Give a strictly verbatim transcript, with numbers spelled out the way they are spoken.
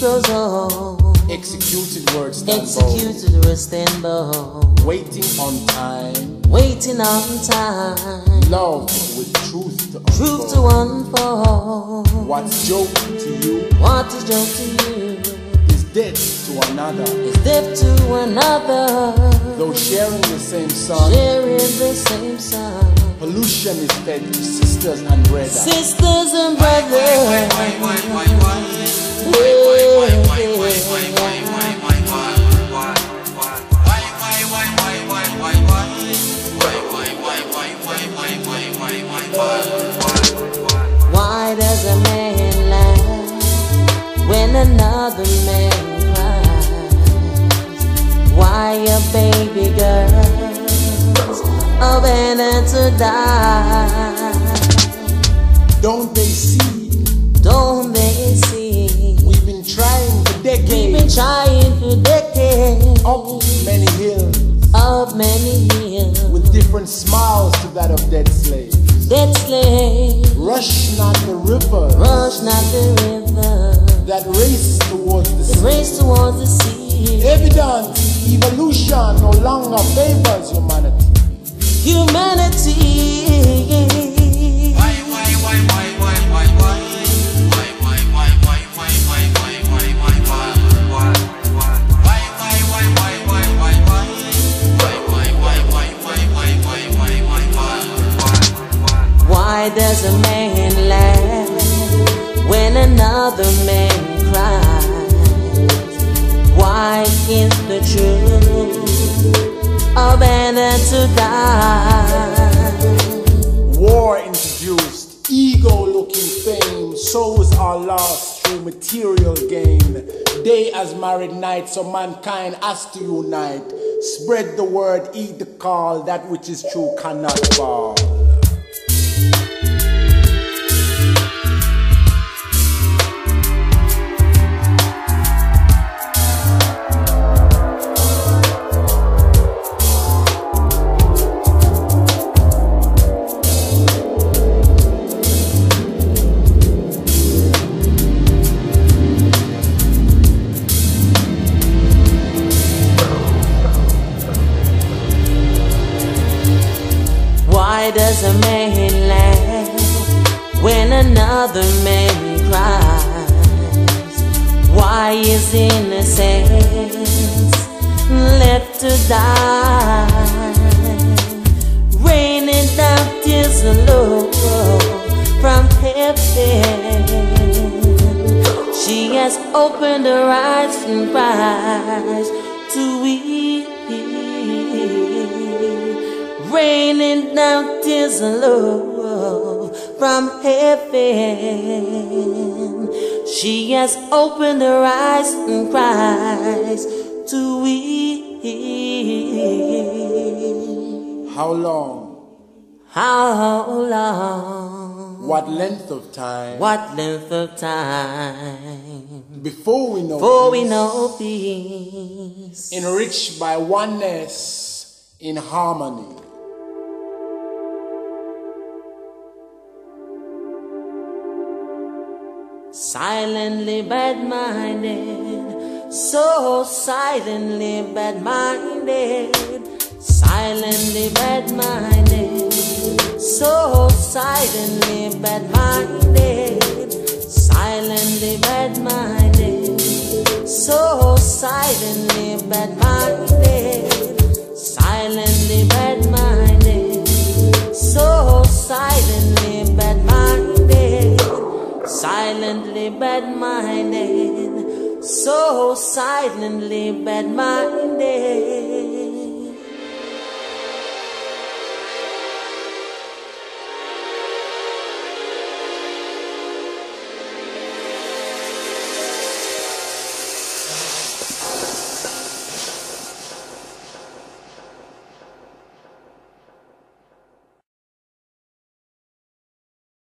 so so. Executed words stand Executed bold. words stand bold. Waiting on time. Waiting on time. Love with truth to Truth to unfold. unfold. What's joke to you What is joke to you is death to another. is death to another. Though sharing the same sun, Sharing the same sun. pollution is fed to sisters and brothers. Sisters and brothers. Why does a man laugh when another man cries? Why a baby girl's abandoned to die? Don't they see? Don't they see? We've been trying for decades. We've been trying for decades. Up many hills. Up many years. With different smiles to that of dead slaves. Dead slaves. Rush not the river. Rush not the river. That race towards the sea. Race towards the sea. Evidence, evolution no longer favors humanity. Humanity. Why, why, why, why, why, why, why? Why, why, why, why, why, why, why, why, why, why? Why, why, why, why, why, why, why, why? Why, why, why, why, why, why, why, why, why? Why does a man laugh when another man cries? Why is the truth abandoned to die? War introduced, ego-looking fame, souls are lost through material gain. Day as married night, so mankind has to unite. Spread the word, eat the call, that which is true cannot fall. Why does a man laugh when another man cries? Why is innocence left to die? Raining down tears of love from heaven. She has opened her eyes and cries to weep. Raining down tears of love from heaven. She has opened her eyes and cries to weep. How long? How long? What length of time? What length of time? Before we know Before peace, we know peace. enriched by oneness in harmony. Silently bad-minded, so silently bad-minded. Silently bad-minded, so silently bad-minded. Silently bad-minded, so silently bad-minded. Silently bad-minded, so silently bad-minded. Silently bad-minded, so silently bad-minded.